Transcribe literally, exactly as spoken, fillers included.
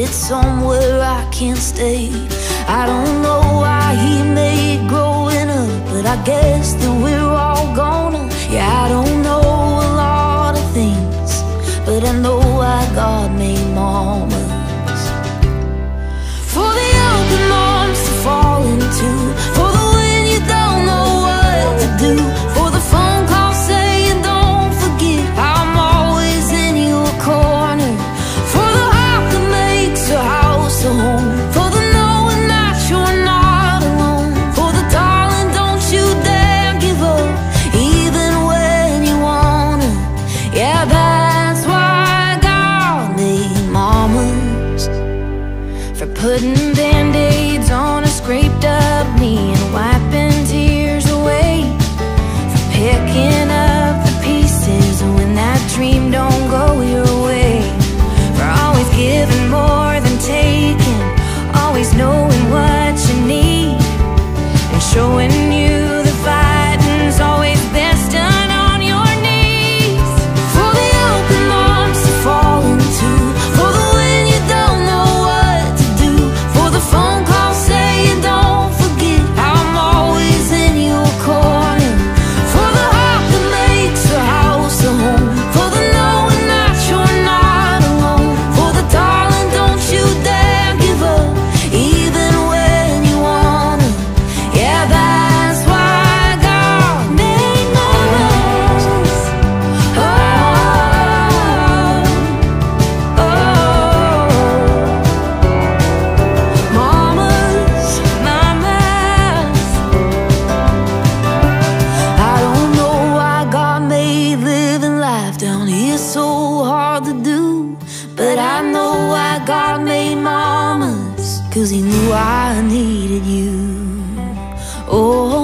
it's somewhere I can't stay. I don't know why he made growing up, but I guess that we're all gonna. Yeah, I don't know a lot of things, but I know why God made mamas. For the open arms to fall into, for the when you don't know what to do, for the phone call saying don't forget I'm always in your corner, for the heart that makes a house a home, for the knowing that you're not alone, for the darling don't you dare give up even when you wanna. Yeah, that's why God made mamas. For putting band-aids on a scraped up knee and wiping tears away, for picking up the pieces when that dream don't go your way, for always giving more than taking, always knowing what you need, and showing you the fighting's always best done on your knees. For the open arms to fall into, for the when you don't know what to do, for the phone call saying don't forget I'm always in your corner, for the heart that makes a house a home, for the knowing that you're not alone, for the darling don't you dare give up even when you wanna. Yeah, that's why God made mamas. Oh, oh, mamas, mamas. I don't know why God made living life down here so hard to do, but I know why God made mamas, 'cause he knew I needed you. Oh,